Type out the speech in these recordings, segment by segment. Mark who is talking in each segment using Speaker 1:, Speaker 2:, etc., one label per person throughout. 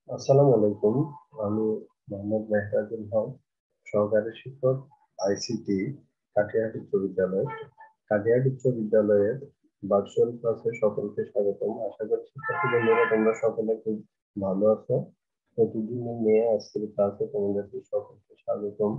Speaker 1: আসসালামু আলাইকুম। আমি মোহাম্মদ মেহরাজুল হক, সহকারী শিক্ষক, আইসিটি, কাটিয়াহাট উচ্চ বিদ্যালয়। কাটিয়াহাট উচ্চ বিদ্যালয়ের ভার্চুয়াল ক্লাসে সকলকে স্বাগতম। আশা করি শিক্ষার্থী বন্ধুরা তোমরা সকলে খুব ভালো আছো। প্রতিদিন নিয়ে আজকের ক্লাসে তোমাদেরকে সকলকে স্বাগতম।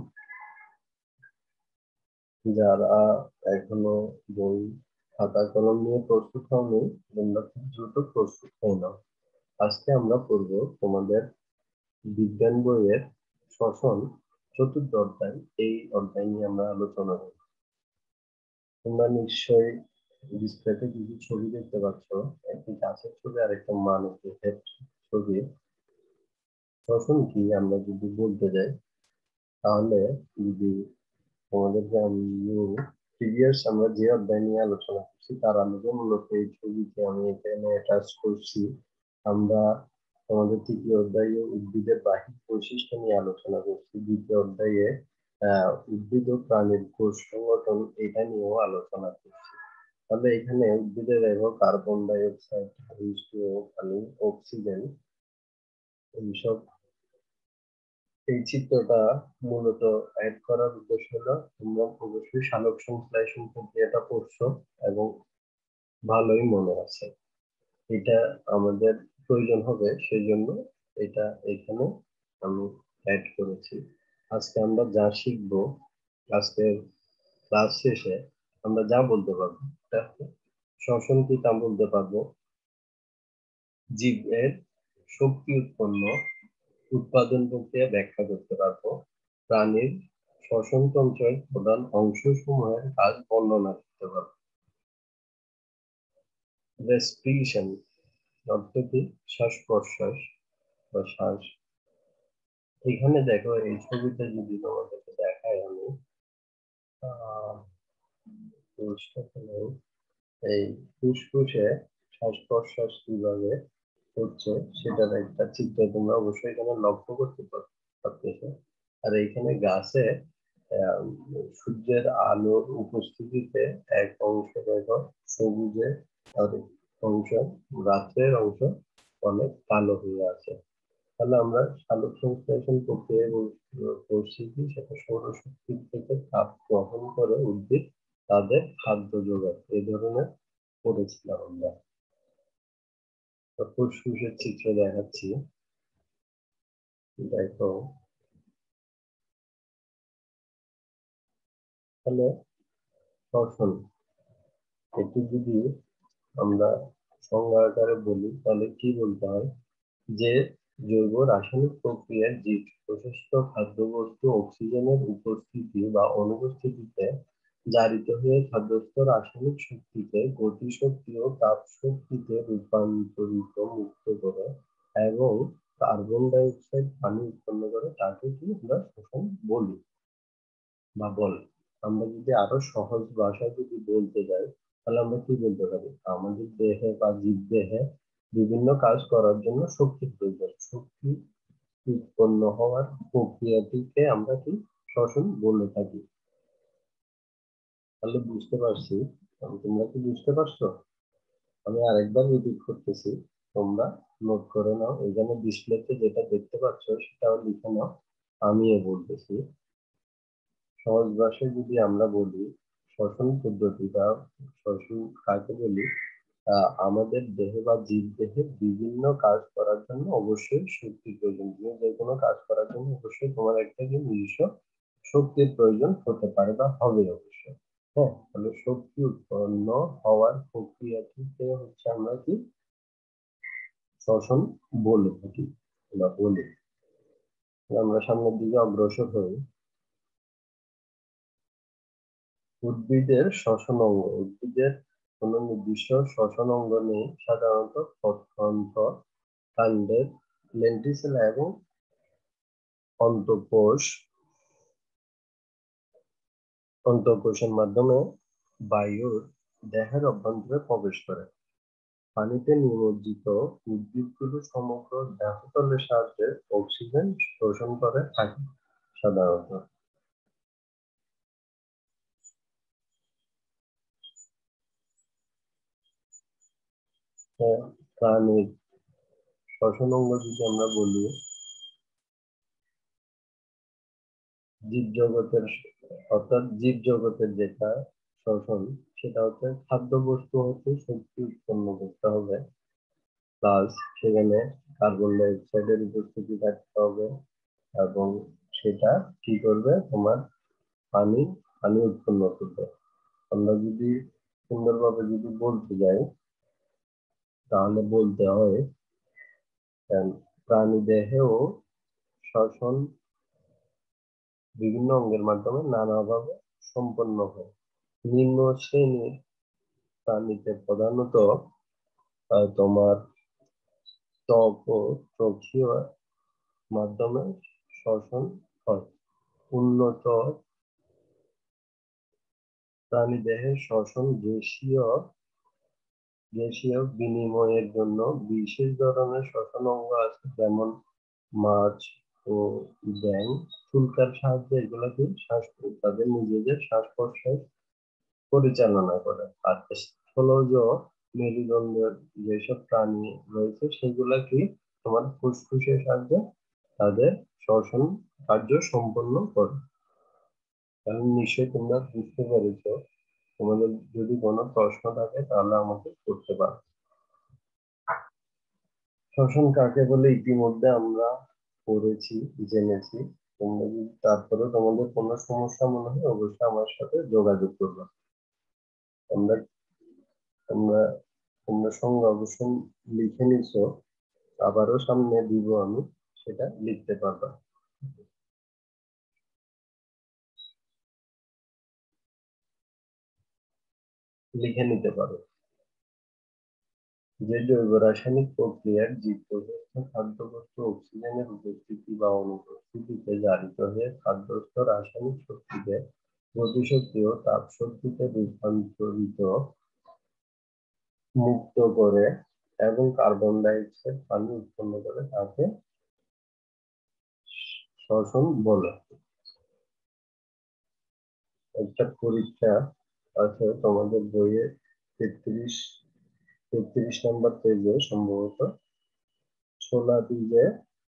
Speaker 1: যারা এখনো বই খাতা কলম নিয়ে প্রস্তুত হওনি, তোমরা খুব দ্রুত প্রস্তুত হয়ে নাও। আজকে আমরা পড়বো তোমাদের বিজ্ঞান বইয়ের শ্বসন চতুর্থ অধ্যায়। এই অধ্যায় নিয়ে আমরা আলোচনা করব। তোমরা নিশ্চয়ই ডিসপ্লেতে কিছু ছবি দেখতে পাচ্ছ, একটি গাছের ছবি আর একটা মানুষের ছবি। শ্বসন কি আমরা যদি বলতে যাই, তাহলে যদি তোমাদেরকে আমি প্রিভিয়াস আমরা যে অধ্যায় নিয়ে আলোচনা করছি তার আলোকে মূলত এই ছবিকে আমি এখানে অ্যাটাচ করছি। আমরা আমাদের তৃতীয় অধ্যায়ে উদ্ভিদের বাহ্যিক বৈশিষ্ট্য নিয়ে আলোচনা করছি, দ্বিতীয় অধ্যায়ে উদ্ভিদ ও প্রাণীর কোষ সংগঠন এটা নিয়েও আলোচনা করছি। তাহলে এখানে উদ্ভিদের দেখো কার্বন ডাই অক্সাইড, H2O, পানি, অক্সিজেন, এইসব। এই চিত্রটা মূলত অ্যাড করার উদ্দেশ্য হলো তোমরা অবশ্যই সালোক সংশ্লেষণ প্রক্রিয়াটা পড়ছো এবং ভালোই মনে আছে। এটা আমাদের প্রয়োজন হবে, সেই জন্য এটা এখানে আমি অ্যাড করেছি। আজকে আমরা যা শিখবো, আজকের ক্লাস শেষে আমরা যা বলতে পারবো, শ্বসন কি তা বলতে পারবো, জীবের শক্তি উৎপাদন প্রক্রিয়া ব্যাখ্যা করতে পারবো, প্রাণীর শ্বসন তন্ত্রের প্রধান অংশসমূহের কাজ বর্ণনা করতে পারবো। রেসপিরেশন অর্থ কি? শ্বাস প্রশ্বাস বা শ্বাস। এখানে দেখো এই ছবিতে যদি তোমাদেরকে দেখাই আমি, আহ এই ফুসফুসে শ্বাস প্রশ্বাস কিভাবে হচ্ছে সেটার একটা চিত্র তোমরা অবশ্যই এখানে লক্ষ্য করতে পারতেছো। আর এইখানে গাছে আহ, সূর্যের আলোর উপস্থিতিতে এক অংশ দেখো সবুজে, আর এক অংশ রাত্রের অংশ অনেক কালো হয়ে আছে। তাহলে আমরা সালোক সংশ্লেষণ প্রক্রিয়া করছি কি, সেটা সৌরশক্তি থেকে তাপ গ্রহণ করে উদ্ভিদ তাদের খাদ্য যোগায়, এই ধরনের পড়েছিলাম আমরা। ফুসফুসের চিত্র দেখাচ্ছি, দেখো। তাহলে শ্বসন, এটি যদি আমরা সংজ্ঞা আকারে বলি তাহলে কি বলতে হয়, যে জৈব রাসায়নিক প্রক্রিয়ায় জীব প্রশস্ত খাদ্যবস্তু অক্সিজেনের উপস্থিতি বা অনুপস্থিতিতে জারিত হয়ে খাদ্যস্থ রাসায়নিক শক্তিকে গতিশক্তি ও তাপ শক্তিতে রূপান্তরিত মুক্ত করে এবং কার্বন ডাই অক্সাইড পানি উৎপন্ন করে, তাকে কি আমরা শ্বসন বলি বা বলে। আমরা যদি আরো সহজ ভাষায় যদি বলতে যাই, তাহলে আমরা কি বলতে পারি, আমাদের দেহে বা জীব দেহে বিভিন্ন কাজ করার জন্য শক্তির প্রয়োজন। শক্তি উৎপন্ন হওয়ার প্রক্রিয়াটিকে আমরা কি শ্বসন বলে থাকি। তাহলে বুঝতে পারছি, তোমরা কি বুঝতে পারছো? আমি আরেকবার রিপিট করতেছি, তোমরা নোট করে নাও। এখানে ডিসপ্লেতে যেটা দেখতে পাচ্ছ সেটাও লিখে নাও, আমিও বলতেছি। সহজ ভাষায় যদি আমরা বলি, শ্বসন পদ্ধতি বা শ্বসন কাকে বলি, আমাদের দেহে বা জীব দেহে বিভিন্ন কাজ করার জন্য অবশ্যই শক্তির প্রয়োজন। তুমি যে কোনো কাজ করার জন্য অবশ্যই তোমার একটা যে নিজস্ব শক্তির প্রয়োজন হতে পারে বা হবে অবশ্যই। হ্যাঁ, তাহলে শক্তি উৎপন্ন হওয়ার প্রক্রিয়াটিকে হচ্ছে আমরা কি শ্বসন বলে থাকি বা বলি। আমরা সামনের দিকে অগ্রসর হই। উদ্ভিদের শ্বসন অঙ্গ, উদ্ভিদের কোনো নির্দিষ্ট শ্বসন অঙ্গ নেই, সাধারণত প্রত্যন্ত কাণ্ডের লেন্টিসেলা এবং অন্তঃকোষ অন্তঃকোষের মাধ্যমে বায়ুর দেহের অভ্যন্তরে প্রবেশ করে। পানিতে নিমজ্জিত উদ্ভিদগুলো সমগ্র দেহতলের সাহায্যে অক্সিজেন শোষণ করে থাকে সাধারণত। প্রাণীর শ্বসন অঙ্গ যদি আমরা বলি, জীবজগতের অর্থাৎ জীবজগতের যেটা শ্বসন, সেটা হচ্ছে খাদ্য বস্তু হতে শক্তি উৎপন্ন করতে হবে, প্লাস সেখানে কার্বন ডাই অক্সাইডের উপস্থিতি থাকতে হবে, এবং সেটা কি করবে, তোমার পানি পানি উৎপন্ন করবে। আমরা যদি সুন্দরভাবে যদি বলতে যাই, তাহলে বলতে হয় প্রাণী দেহেও শ্বসন বিভিন্ন অঙ্গের মাধ্যমে নানাভাবে সম্পন্ন হয়। নিম্ন শ্রেণীর প্রাণীতে প্রধানত তোমার ত্বক ও ত্বকীয় মাধ্যমে শ্বসন হয়। উন্নত প্রাণীদেহের শ্বসন গ্যাসীয় বিনিময়ের জন্য বিশেষ ধরনের শ্বসন অঙ্গ আছে, যেমন মাছ ও ব্যাঙ চুলকার সাহায্যে এগুলোকে তাদের নিজেদের শ্বাস প্রশ্বাস পরিচালনা করে। আর স্থলজ মেরুদণ্ডের যেসব প্রাণী রয়েছে সেগুলা কি তোমার ফুসফুসের সাহায্যে তাদের শ্বসন কার্য সম্পন্ন করে। কারণ নিশ্চয়ই তোমরা বুঝতে পেরেছো। তোমাদের যদি কোনো প্রশ্ন থাকে তাহলে আমাকে করতে পারো। শ্বসন কাকে বলে ইতিমধ্যে আমরা পড়েছি, জেনেছি। তোমরা যদি তারপরে তোমাদের কোনো সমস্যা মনে হয় অবশ্যই আমার সাথে যোগাযোগ করবে। তোমরা তোমরা তোমরা সঙ্গে অবশ্যই লিখে নিছো, আবারও সামনে দিব আমি, সেটা লিখতে পারবা, লিখে নিতে পারো। যে জৈব রাসায়নিক প্রক্রিয়ার জীবকোষস্থ খাদ্যবস্তু অক্সিজেনের উপস্থিতি বা অনুপস্থিতিতে জারিত হয়ে খাদ্যস্থ রাসায়নিক শক্তিকে গতিশক্তি ও তাপ শক্তিতে রূপান্তরিত মুক্ত করে এবং কার্বন ডাই অক্সাইড পানি উৎপন্ন করে তাকে শ্বসন বলে। একটা পরীক্ষা আছে তোমাদের বইয়ে, 33 নম্বর পেজে সম্ভবত, ছোলা বীজে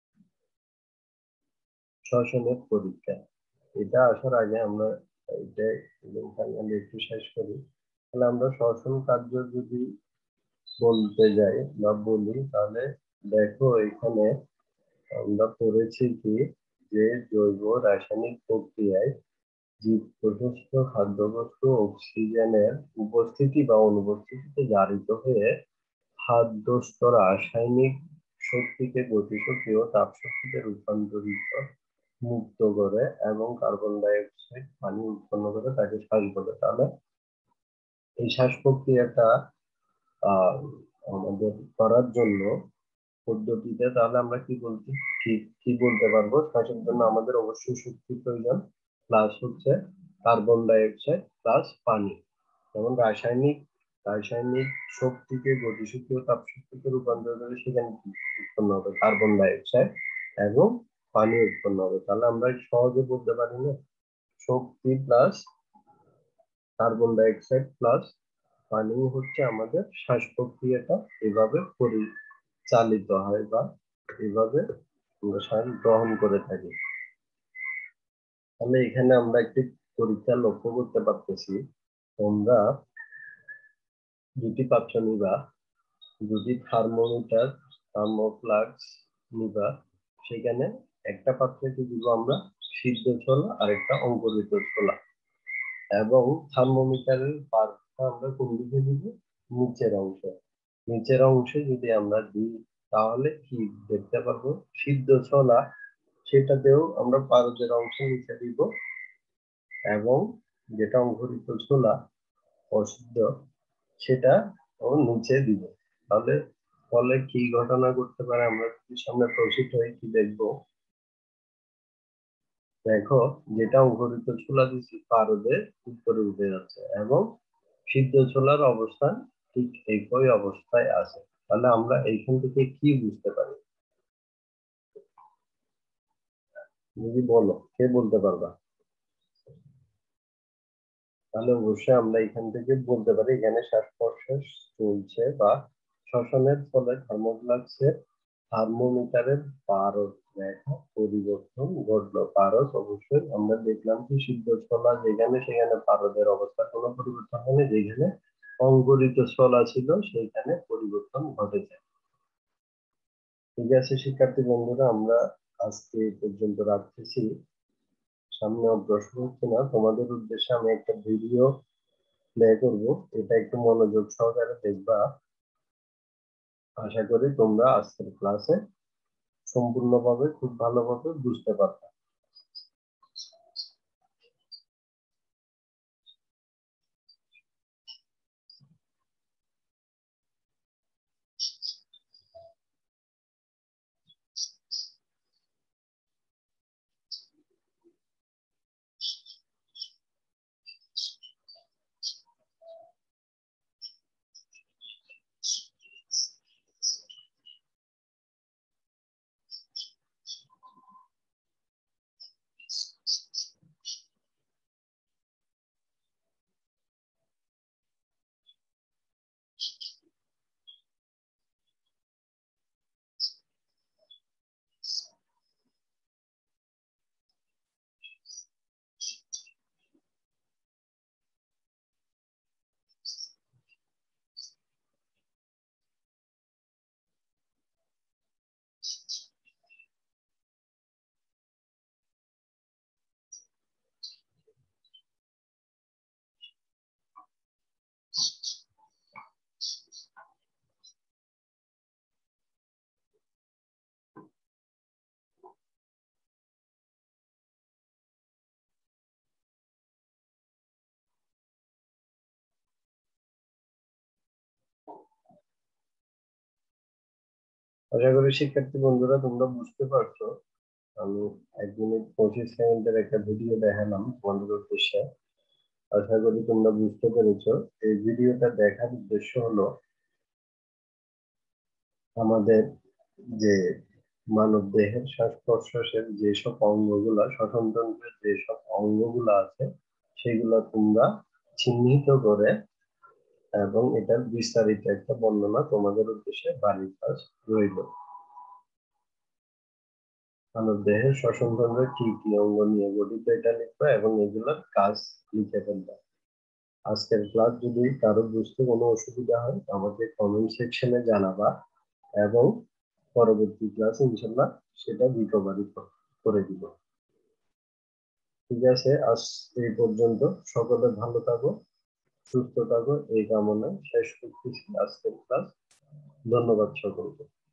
Speaker 1: শ্বসনের পরীক্ষা। এটা আসার আগে আমরা এটা ফাইনালি একটু শেষ করি। তাহলে আমরা শ্বসন কার্য যদি বলতে যাই বা বলি, তাহলে দেখো এখানে আমরা পড়েছি কি, যে জৈব রাসায়নিক প্রক্রিয়ায় জীবকোষস্থ খাদ্যবস্তু অক্সিজেনের উপস্থিতি বা অনুপস্থিতিতে জারিত হয়ে খাদ্যস্থ রাসায়নিক শক্তিকে গতিশক্তি ও তাপশক্তিতে রূপান্তরিত মুক্ত করে এবং কার্বন ডাই অক্সাইড পানি উৎপন্ন করে তাকে শ্বাস বলে। তাহলে এই শ্বাস প্রক্রিয়াটা আহ আমাদের করার জন্য পদ্ধতিতে, তাহলে আমরা কি বলতে কি বলতে পারবো, শ্বাসের জন্য আমাদের অবশ্যই শক্তির প্রয়োজন, প্লাস হচ্ছে কার্বন ডাই অক্সাইড প্লাস পানি। যেমন রাসায়নিক রাসায়নিক শক্তিকে গতিশক্তি ও তাপশক্তিতে রূপান্তর করে সেখানে কি উৎপন্ন হবে, কার্বন ডাই অক্সাইড এবং পানি উৎপন্ন হবে। তাহলে আমরা সহজে বলতে পারি না, শক্তি plus carbon dioxide plus পানি হচ্ছে আমাদের শ্বাস প্রক্রিয়াটা এভাবে পরিচালিত হয় বা এভাবে আমরা শ্বাস গ্রহণ করে থাকি। তাহলে এখানে আমরা একটি পরীক্ষা লক্ষ্য করতে পারতেছি। তোমরা দুটি পাত্র নিবা, দুটি থার্মোমিটার থার্মোফ্লাক্স নিবা, সেখানে একটা পাত্রে কি দিব আমরা, সিদ্ধ ছোলা আর একটা অঙ্কুরিত ছোলা, এবং থার্মোমিটারের পার্টটা আমরা কোন দিকে দিব, নিচের অংশে। নিচের অংশে যদি আমরা দিই তাহলে কি দেখতে পারবো, সিদ্ধ ছোলা সেটাতেও আমরা পারদের অংশে নিচে দিব, এবং যেটা অঙ্কুরিত ছোলা অসিদ্ধ সেটা ও নিচে দিব। তাহলে ফলে কি ঘটনা ঘটতে পারে, আমরা যদি সামনে প্রসিড হয়ে কি দেখবো, দেখো যেটা অঙ্কুরিত ছোলা দিচ্ছি পারদের উপরে উঠে যাচ্ছে এবং সিদ্ধ ছোলার অবস্থান ঠিক একই অবস্থায় আছে। তাহলে আমরা এইখান থেকে কি বুঝতে পারি, যদি বলো, কে বলতে পারবা? তাহলে অবশ্যই আমরা এখান থেকে বলতে পারি এখানে শ্বাস প্রশ্বাস চলছে বা শ্বসনের ফলে থার্মোফ্লাক্সের থার্মোমিটারের পারদ রেখা পরিবর্তন ঘটলো। পারদ অবশ্যই আমরা দেখলাম কি সিদ্ধ ছোলা যেখানে সেখানে পারদের অবস্থা কোনো পরিবর্তন হয়নি, যেখানে অঙ্কুরিত ছোলা ছিল সেইখানে পরিবর্তন ঘটেছে। ঠিক আছে শিক্ষার্থী বন্ধুরা, আমরা আজকে এই পর্যন্ত রাখতেছি। সামনে প্রশ্ন হচ্ছে না, তোমাদের উদ্দেশ্যে আমি একটা ভিডিও প্লে করব, এটা একটু মনোযোগ সহকারে দেখবা। আশা করি তোমরা আজকের ক্লাসে সম্পূর্ণভাবে খুব ভালোভাবে বুঝতে পারবে। আশা করি শিক্ষার্থী বন্ধুরা তোমরা বুঝতে পারছো। আমি 1 মিনিট 25 সেকেন্ডের একটা ভিডিও দেখালাম তোমাদের উদ্দেশ্যে। আশা করি তোমরা বুঝতে পেরেছো। এই ভিডিওটা দেখার উদ্দেশ্য হলো আমাদের যে মানব দেহের শ্বাস প্রশ্বাসের যেসব অঙ্গগুলা, শ্বসনতন্ত্রের যেসব অঙ্গগুলা আছে সেগুলা তোমরা চিহ্নিত করে এবং এটার বিস্তারিত একটা বর্ণনা তোমাদের উদ্দেশ্যে বাড়ির কাজ রইল। মানব দেহের শ্বসনতন্ত্রের কি কি অঙ্গ নিয়ে গঠিত এটা লিখবা এবং এগুলোর কাজ লিখে ফেলবা। আজকের ক্লাস যদি কারো বুঝতে কোনো অসুবিধা হয় আমাকে কমেন্ট সেকশনে জানাবা এবং পরবর্তী ক্লাস ইনশাল্লাহ সেটা রিকভারি করে দিব। ঠিক আছে, আজ এই পর্যন্ত। সকলে ভালো থাকো, সুস্থ থাকো এই কামনায় শেষ করতেছি আজকের ক্লাস। ধন্যবাদ সকলকে।